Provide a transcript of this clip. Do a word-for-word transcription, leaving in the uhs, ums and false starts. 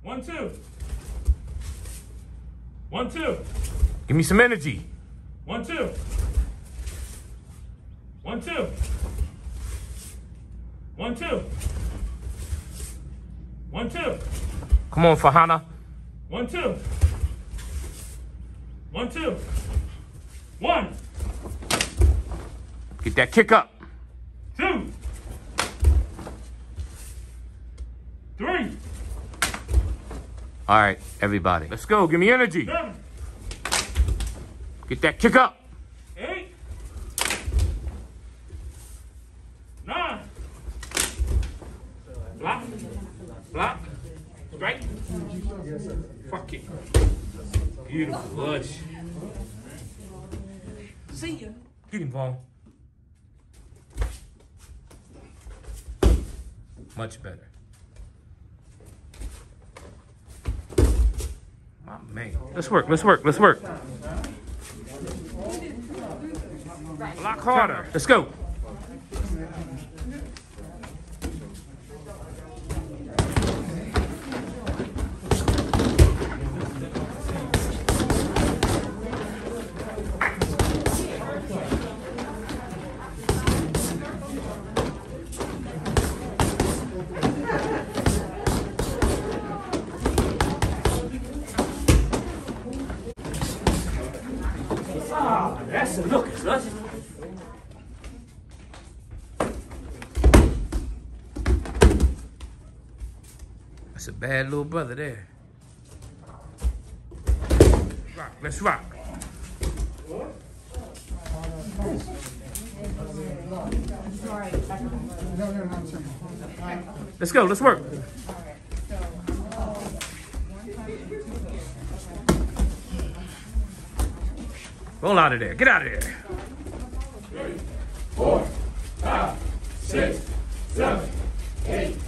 One, two. One, two. Give me some energy. One, two. One, two. One, two. One, two. Come on, Fahana. One, two. One, two. One. Get that kick up. Two. Three. All right, everybody. Let's go. Give me energy. Seven. Get that kick up. Eight. Nine. Block. Block. Strike. Fuck it. Beautiful. Lush. See ya. Get him, Paul. Much better. My man. Let's work. Let's work. Let's work. Block harder. Let's go. Ah, that's a look, son. That's a bad little brother there. Rock, let's rock. Let's go, let's work. Roll out of there. Get out of there. Three, four, five, six, seven, eight.